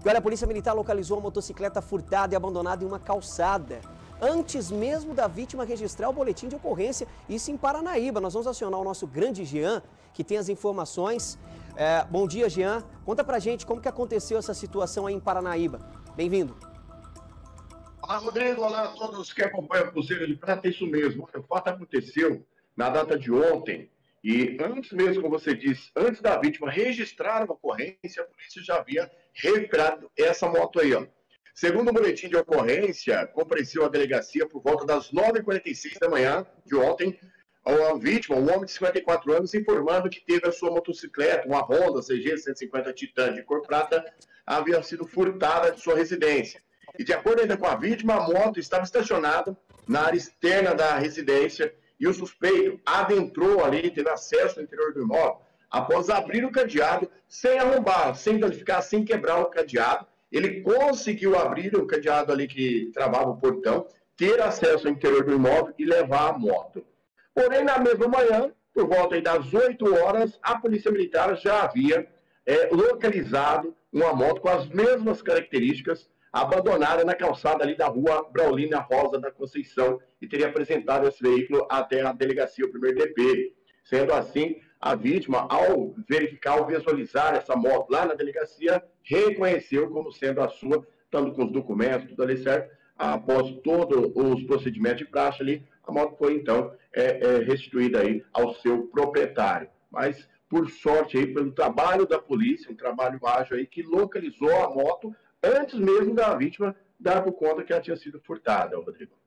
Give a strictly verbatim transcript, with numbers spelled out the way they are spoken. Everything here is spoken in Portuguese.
E olha, a Polícia Militar localizou uma motocicleta furtada e abandonada em uma calçada, antes mesmo da vítima registrar o boletim de ocorrência, isso em Paranaíba. Nós vamos acionar o nosso grande Jean, que tem as informações. É, bom dia, Jean. Conta pra gente como que aconteceu essa situação aí em Paranaíba. Bem-vindo. Olá, Rodrigo. Olá a todos que acompanham a Pulseira de Prata. É isso mesmo. O fato aconteceu na data de ontem. E antes mesmo, como você disse, antes da vítima registrar uma ocorrência, a polícia já havia recuperado essa moto aí, ó. Segundo o boletim de ocorrência, compareceu à delegacia por volta das nove e quarenta e seis da manhã de ontem, a vítima, um homem de cinquenta e quatro anos, informando que teve a sua motocicleta, uma Honda C G cento e cinquenta Titan de cor prata, havia sido furtada de sua residência. E de acordo ainda com a vítima, a moto estava estacionada na área externa da residência e o suspeito adentrou ali, teve acesso ao interior do imóvel, após abrir o cadeado sem arrombar, sem danificar, sem quebrar o cadeado. Ele conseguiu abrir o cadeado ali que travava o portão, ter acesso ao interior do imóvel e levar a moto. Porém, na mesma manhã, por volta aí das oito horas, a Polícia Militar já havia é, localizado uma moto com as mesmas características, abandonada na calçada ali da rua Braulina Rosa da Conceição, e teria apresentado esse veículo até a delegacia, o primeiro D P. Sendo assim, a vítima, ao verificar, ao visualizar essa moto lá na delegacia, reconheceu como sendo a sua, estando com os documentos, tudo ali certo. Após todos os procedimentos de praxe ali, a moto foi, então, é, é, restituída aí ao seu proprietário. Mas, por sorte, aí, pelo trabalho da polícia, um trabalho ágil aí, que localizou a moto antes mesmo da vítima dar por conta que ela tinha sido furtada, Rodrigo.